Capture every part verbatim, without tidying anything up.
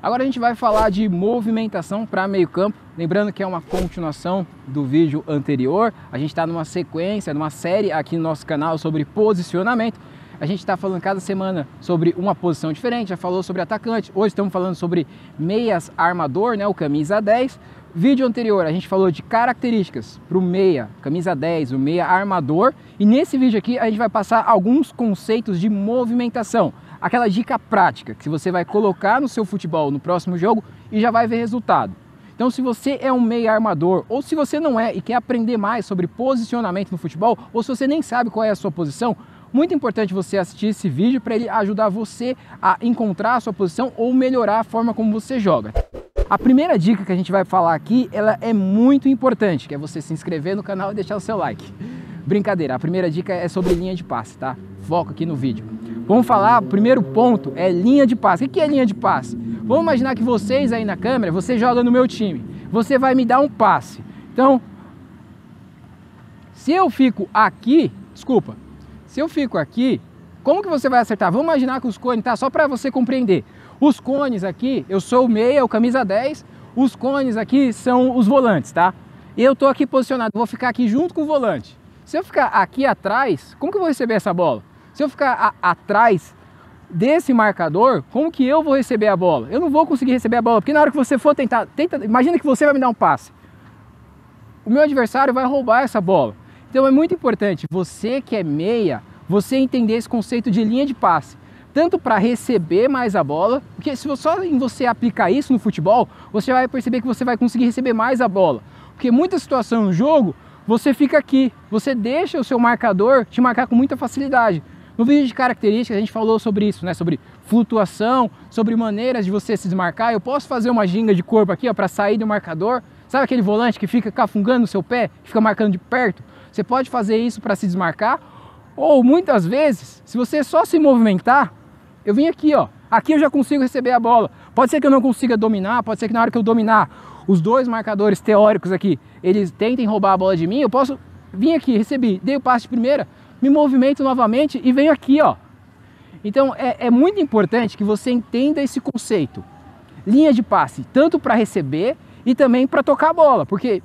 Agora a gente vai falar de movimentação para meio campo, lembrando que é uma continuação do vídeo anterior. A gente está numa sequência, numa série aqui no nosso canal sobre posicionamento. A gente está falando cada semana sobre uma posição diferente, já falou sobre atacante, hoje estamos falando sobre meias armador, né, o camisa dez. Vídeo anterior a gente falou de características para o meia, camisa dez, o meia armador. E nesse vídeo aqui a gente vai passar alguns conceitos de movimentação. Aquela dica prática que você vai colocar no seu futebol no próximo jogo e já vai ver resultado. Então se você é um meia armador ou se você não é e quer aprender mais sobre posicionamento no futebol, ou se você nem sabe qual é a sua posição, muito importante você assistir esse vídeo para ele ajudar você a encontrar a sua posição ou melhorar a forma como você joga. A primeira dica que a gente vai falar aqui, ela é muito importante, que é você se inscrever no canal e deixar o seu like. Brincadeira, a primeira dica é sobre linha de passe, tá? Foco aqui no vídeo. Vamos falar, o primeiro ponto é linha de passe. O que é linha de passe? Vamos imaginar que vocês aí na câmera, você joga no meu time. Você vai me dar um passe. Então, se eu fico aqui, desculpa, se eu fico aqui, como que você vai acertar? Vamos imaginar que os cones, tá? Só para você compreender. Os cones aqui, eu sou o meia, o camisa dez, os cones aqui são os volantes, tá? Eu tô aqui posicionado, vou ficar aqui junto com o volante. Se eu ficar aqui atrás, como que eu vou receber essa bola? Se eu ficar a, atrás desse marcador, como que eu vou receber a bola? Eu não vou conseguir receber a bola, porque na hora que você for tentar, tenta, imagina que você vai me dar um passe. O meu adversário vai roubar essa bola. Então é muito importante, você que é meia, você entender esse conceito de linha de passe. Tanto para receber mais a bola, porque se só em você aplicar isso no futebol, você vai perceber que você vai conseguir receber mais a bola. Porque muita situação no jogo, você fica aqui, você deixa o seu marcador te marcar com muita facilidade. No vídeo de características a gente falou sobre isso, né? Sobre flutuação, sobre maneiras de você se desmarcar. Eu posso fazer uma ginga de corpo aqui para sair do marcador. Sabe aquele volante que fica cafungando no seu pé, que fica marcando de perto? Você pode fazer isso para se desmarcar. Ou muitas vezes, se você só se movimentar, eu vim aqui, ó, aqui eu já consigo receber a bola. Pode ser que eu não consiga dominar, pode ser que na hora que eu dominar os dois marcadores teóricos aqui, eles tentem roubar a bola de mim, eu posso vir aqui, recebi, dei o passe de primeira, me movimento novamente e venho aqui, ó. Então é, é muito importante que você entenda esse conceito. Linha de passe, tanto para receber e também para tocar a bola, porque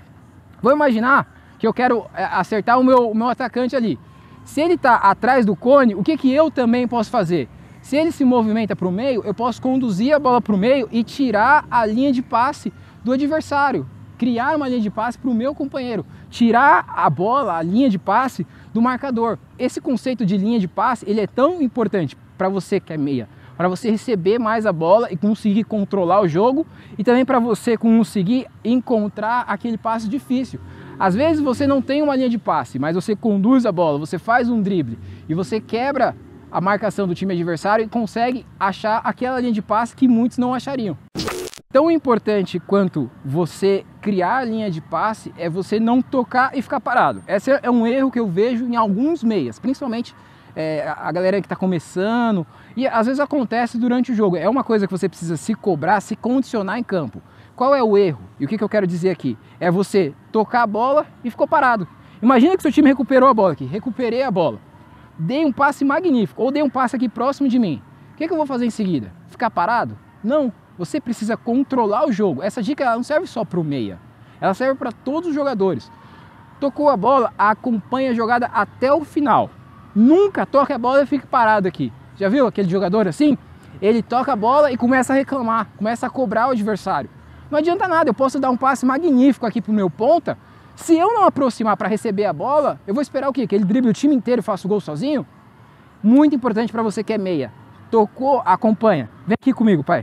vou imaginar que eu quero acertar o meu, o meu atacante ali. Se ele está atrás do cone, o que, que eu também posso fazer? Se ele se movimenta para o meio, eu posso conduzir a bola para o meio e tirar a linha de passe do adversário. Criar uma linha de passe para o meu companheiro. Tirar a bola, a linha de passe do marcador. Esse conceito de linha de passe, ele é tão importante para você que é meia. Para você receber mais a bola e conseguir controlar o jogo. E também para você conseguir encontrar aquele passe difícil. Às vezes você não tem uma linha de passe, mas você conduz a bola, você faz um drible e você quebra a marcação do time adversário e consegue achar aquela linha de passe que muitos não achariam. Tão importante quanto você criar a linha de passe é você não tocar e ficar parado. Esse é um erro que eu vejo em alguns meias, principalmente é, a galera que está começando, e às vezes acontece durante o jogo. É uma coisa que você precisa se cobrar, se condicionar em campo. Qual é o erro? E o que, que eu quero dizer aqui? É você tocar a bola e ficou parado. Imagina que seu time recuperou a bola aqui, recuperei a bola. Dei um passe magnífico, ou dei um passe aqui próximo de mim. O que, que eu vou fazer em seguida? Ficar parado? Não, você precisa controlar o jogo. Essa dica ela não serve só para o meia, ela serve para todos os jogadores. Tocou a bola, acompanha a jogada até o final. Nunca toque a bola e fique parado aqui. Já viu aquele jogador assim? Ele toca a bola e começa a reclamar, começa a cobrar o adversário. Não adianta nada, eu posso dar um passe magnífico aqui pro meu ponta. Se eu não aproximar para receber a bola, eu vou esperar o quê? Que ele drible o time inteiro e faça o gol sozinho? Muito importante para você que é meia. Tocou, acompanha. Vem aqui comigo, pai.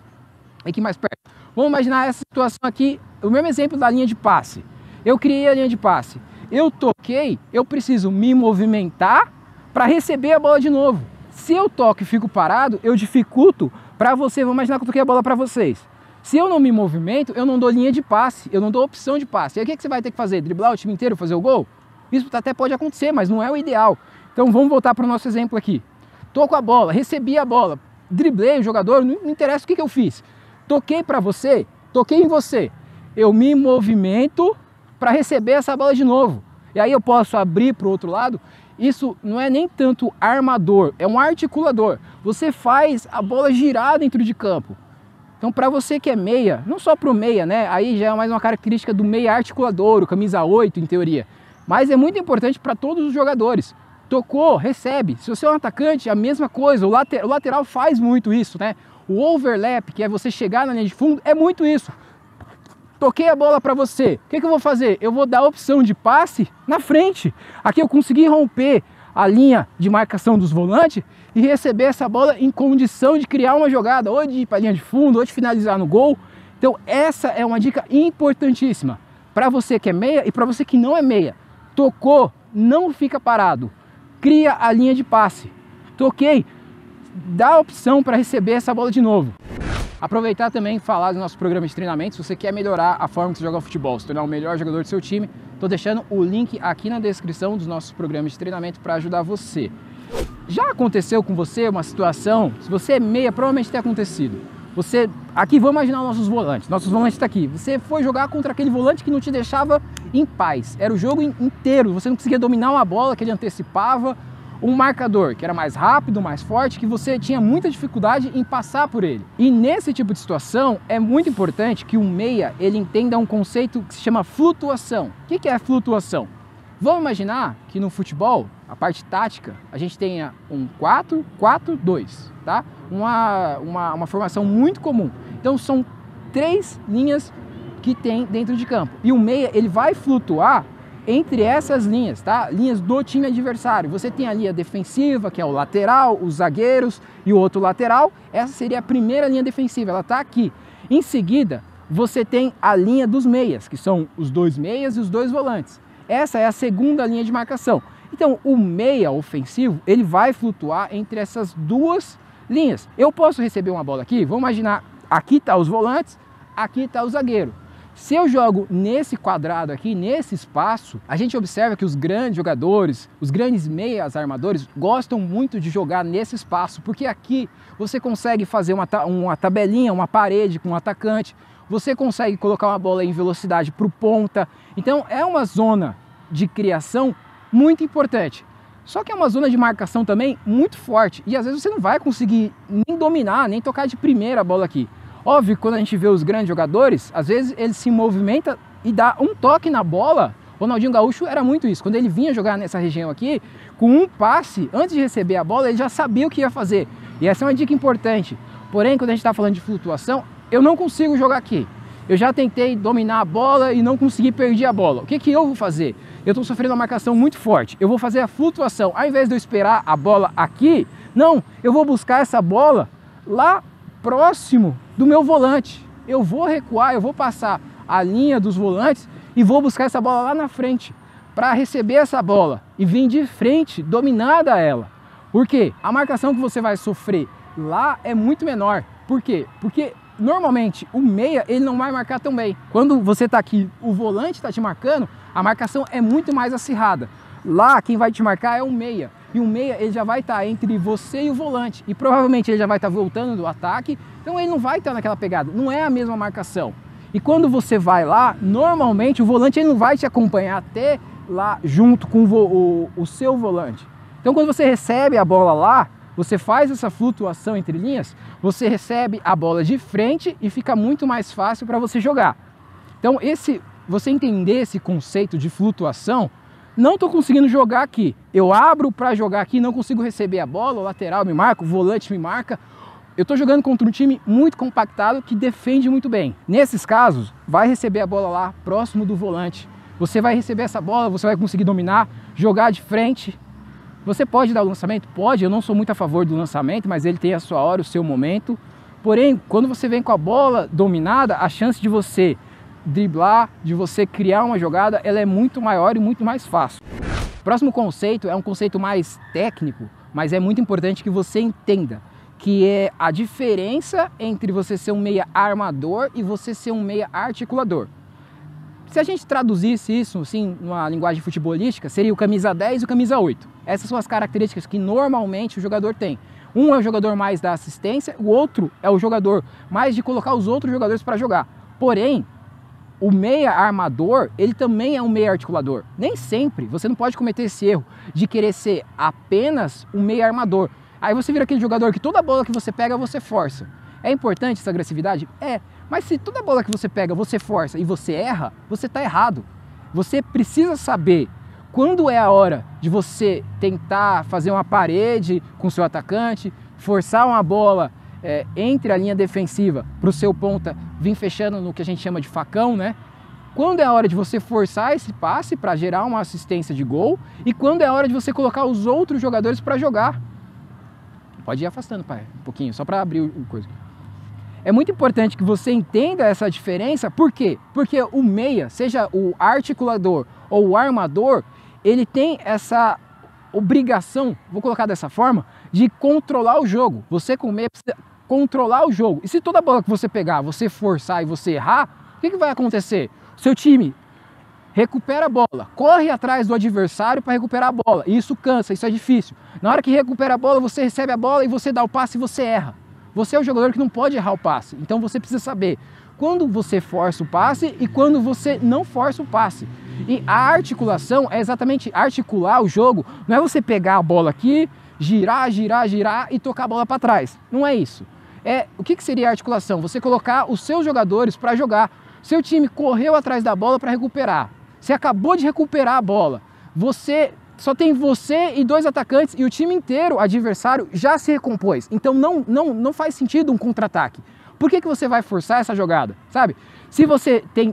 Vem aqui mais perto. Vamos imaginar essa situação aqui, o mesmo exemplo da linha de passe. Eu criei a linha de passe. Eu toquei, eu preciso me movimentar para receber a bola de novo. Se eu toco e fico parado, eu dificulto para você. Vamos imaginar que eu toquei a bola para vocês. Se eu não me movimento, eu não dou linha de passe, eu não dou opção de passe. E aí o que, que você vai ter que fazer? Driblar o time inteiro, fazer o gol? Isso até pode acontecer, mas não é o ideal. Então vamos voltar para o nosso exemplo aqui. Tô com a bola, recebi a bola, driblei o jogador, não interessa o que, que eu fiz. Toquei para você, toquei em você. Eu me movimento para receber essa bola de novo. E aí eu posso abrir para o outro lado. Isso não é nem tanto armador, é um articulador. Você faz a bola girar dentro de campo. Então para você que é meia, não só para o meia, né? Aí já é mais uma característica do meia articulador, o camisa oito em teoria. Mas é muito importante para todos os jogadores. Tocou, recebe. Se você é um atacante, a mesma coisa. O, later, o lateral faz muito isso, né? O overlap, que é você chegar na linha de fundo, é muito isso. Toquei a bola para você. O que, que eu vou fazer? Eu vou dar a opção de passe na frente. Aqui eu consegui romper a linha de marcação dos volantes e receber essa bola em condição de criar uma jogada, ou de ir para a linha de fundo, ou de finalizar no gol. Então essa é uma dica importantíssima para você que é meia e para você que não é meia. Tocou, não fica parado. Cria a linha de passe. Toquei, dá a opção para receber essa bola de novo. Aproveitar também e falar do nosso programa de treinamento. Se você quer melhorar a forma que você joga futebol, se tornar o melhor jogador do seu time, estou deixando o link aqui na descrição dos nossos programas de treinamento para ajudar você. Já aconteceu com você uma situação, se você é meia, provavelmente tem acontecido. Você, aqui vamos imaginar nossos volantes, nossos volantes estão aqui. Você foi jogar contra aquele volante que não te deixava em paz. Era o jogo inteiro, você não conseguia dominar uma bola que ele antecipava. Um marcador que era mais rápido, mais forte, que você tinha muita dificuldade em passar por ele. E nesse tipo de situação é muito importante que um meia ele entenda um conceito que se chama flutuação. O que é flutuação? Vamos imaginar que no futebol, a parte tática, a gente tenha um quatro quatro dois, tá? Uma, uma, uma formação muito comum. Então são três linhas que tem dentro de campo. E o meia ele vai flutuar entre essas linhas, tá? Linhas do time adversário. Você tem a linha defensiva, que é o lateral, os zagueiros e o outro lateral. Essa seria a primeira linha defensiva, ela tá aqui. Em seguida, você tem a linha dos meias, que são os dois meias e os dois volantes. Essa é a segunda linha de marcação. Então, o meia ofensivo, ele vai flutuar entre essas duas linhas. Eu posso receber uma bola aqui, vamos imaginar, aqui tá os volantes, aqui tá o zagueiro. Se eu jogo nesse quadrado aqui, nesse espaço, a gente observa que os grandes jogadores, os grandes meias armadores, gostam muito de jogar nesse espaço, porque aqui você consegue fazer uma, uma tabelinha, uma parede com um atacante, você consegue colocar uma bola em velocidade para o ponta. Então é uma zona de criação muito importante. Só que é uma zona de marcação também muito forte, e às vezes você não vai conseguir nem dominar, nem tocar de primeira a bola aqui. Óbvio que quando a gente vê os grandes jogadores, às vezes ele se movimenta e dá um toque na bola. O Ronaldinho Gaúcho era muito isso. Quando ele vinha jogar nessa região aqui, com um passe, antes de receber a bola, ele já sabia o que ia fazer. E essa é uma dica importante. Porém, quando a gente está falando de flutuação, eu não consigo jogar aqui. Eu já tentei dominar a bola e não consegui perder a bola. O que, que eu vou fazer? Eu estou sofrendo uma marcação muito forte. Eu vou fazer a flutuação. Ao invés de eu esperar a bola aqui, não, eu vou buscar essa bola lá próximo do meu volante. Eu vou recuar, eu vou passar a linha dos volantes e vou buscar essa bola lá na frente para receber essa bola e vir de frente, dominada ela. Por quê? A marcação que você vai sofrer lá é muito menor. Por quê? Porque normalmente o meia ele não vai marcar tão bem. Quando você está aqui, o volante está te marcando, a marcação é muito mais acirrada. Lá quem vai te marcar é o meia. E o meia ele já vai estar entre você e o volante. E provavelmente ele já vai estar voltando do ataque. Então ele não vai estar naquela pegada. Não é a mesma marcação. E quando você vai lá, normalmente o volante ele não vai te acompanhar até lá junto com o, o, o seu volante. Então quando você recebe a bola lá, você faz essa flutuação entre linhas, você recebe a bola de frente e fica muito mais fácil para você jogar. Então esse, você entender esse conceito de flutuação, não estou conseguindo jogar aqui. Eu abro para jogar aqui, não consigo receber a bola, o lateral me marca, o volante me marca. Eu estou jogando contra um time muito compactado que defende muito bem. Nesses casos, vai receber a bola lá, próximo do volante. Você vai receber essa bola, você vai conseguir dominar, jogar de frente. Você pode dar o lançamento? Pode, eu não sou muito a favor do lançamento, mas ele tem a sua hora, o seu momento. Porém, quando você vem com a bola dominada, a chance de você driblar, de você criar uma jogada, ela é muito maior e muito mais fácil. O próximo conceito é um conceito mais técnico, mas é muito importante que você entenda, que é a diferença entre você ser um meia armador e você ser um meia articulador. Se a gente traduzisse isso assim, numa linguagem futebolística, seria o camisa dez e o camisa oito. Essas são as características que normalmente o jogador tem. Um é o jogador mais da assistência, o outro é o jogador mais de colocar os outros jogadores para jogar. Porém, o meia armador, ele também é um meia articulador. Nem sempre, você não pode cometer esse erro de querer ser apenas um meia armador. Aí você vira aquele jogador que toda bola que você pega, você força. É importante essa agressividade? É, mas se toda bola que você pega, você força e você erra, você está errado. Você precisa saber quando é a hora de você tentar fazer uma parede com o seu atacante, forçar uma bola é, entre a linha defensiva para o seu ponta vir fechando no que a gente chama de facão, né? Quando é a hora de você forçar esse passe para gerar uma assistência de gol e quando é a hora de você colocar os outros jogadores para jogar. Pode ir afastando, pai, um pouquinho, só para abrir o coisa. É muito importante que você entenda essa diferença, por quê? Porque o meia, seja o articulador ou o armador, ele tem essa obrigação, vou colocar dessa forma, de controlar o jogo. Você com o meia precisa controlar o jogo. E se toda bola que você pegar, você forçar e você errar, o que, que vai acontecer? Seu time recupera a bola, corre atrás do adversário para recuperar a bola. E isso cansa, isso é difícil. Na hora que recupera a bola, você recebe a bola e você dá o passe e você erra. Você é o jogador que não pode errar o passe. Então você precisa saber quando você força o passe e quando você não força o passe. E a articulação é exatamente articular o jogo. Não é você pegar a bola aqui, girar, girar, girar e tocar a bola para trás. Não é isso. É, o que, que seria a articulação? Você colocar os seus jogadores para jogar. Seu time correu atrás da bola para recuperar. Você acabou de recuperar a bola. Você só tem você e dois atacantes e o time inteiro, adversário, já se recompôs. Então não, não, não faz sentido um contra-ataque. Por que, que você vai forçar essa jogada? Sabe? Se você tem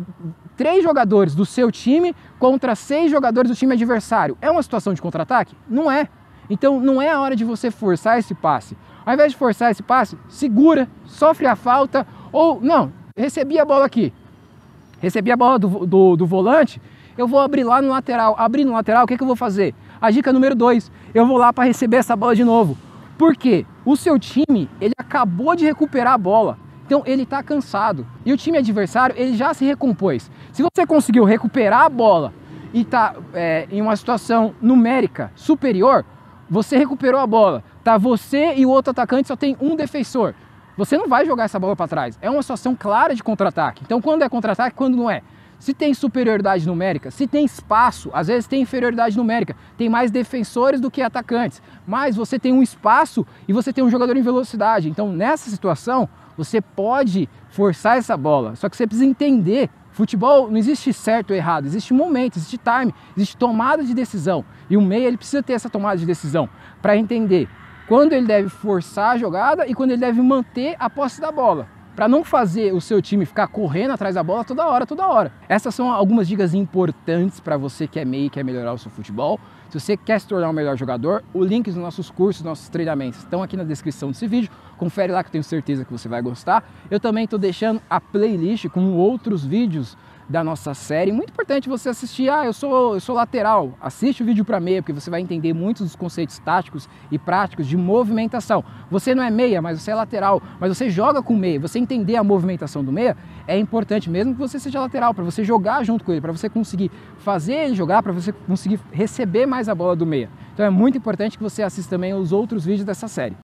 três jogadores do seu time contra seis jogadores do time adversário, é uma situação de contra-ataque? Não é. Então não é a hora de você forçar esse passe. Ao invés de forçar esse passe, segura, sofre a falta ou não, recebi a bola aqui. Recebi a bola do, do, do volante, eu vou abrir lá no lateral. Abrir no lateral, o que, que eu vou fazer? A dica número dois, eu vou lá para receber essa bola de novo. Por quê? O seu time, ele acabou de recuperar a bola. Então ele está cansado. E o time adversário, ele já se recompôs. Se você conseguiu recuperar a bola e está é, em uma situação numérica superior, você recuperou a bola. Tá você e o outro atacante só tem um defensor. Você não vai jogar essa bola para trás. É uma situação clara de contra-ataque. Então quando é contra-ataque, quando não é? Se tem superioridade numérica, se tem espaço, às vezes tem inferioridade numérica, tem mais defensores do que atacantes, mas você tem um espaço e você tem um jogador em velocidade. Então nessa situação, você pode forçar essa bola, só que você precisa entender, futebol não existe certo ou errado, existe momento, existe time, existe tomada de decisão. E o meia ele precisa ter essa tomada de decisão para entender quando ele deve forçar a jogada e quando ele deve manter a posse da bola, para não fazer o seu time ficar correndo atrás da bola toda hora, toda hora. Essas são algumas dicas importantes para você que é meia e quer melhorar o seu futebol. Se você quer se tornar um melhor jogador, o link dos nossos cursos, nossos treinamentos estão aqui na descrição desse vídeo. Confere lá que eu tenho certeza que você vai gostar. Eu também estou deixando a playlist com outros vídeos da nossa série. Muito importante você assistir, ah, eu sou, eu sou lateral, assiste o vídeo para meia, porque você vai entender muitos dos conceitos táticos e práticos de movimentação. Você não é meia, mas você é lateral, mas você joga com meia, você entender a movimentação do meia é importante mesmo que você seja lateral, para você jogar junto com ele, para você conseguir fazer ele jogar, para você conseguir receber mais a bola do meia. Então é muito importante que você assista também os outros vídeos dessa série.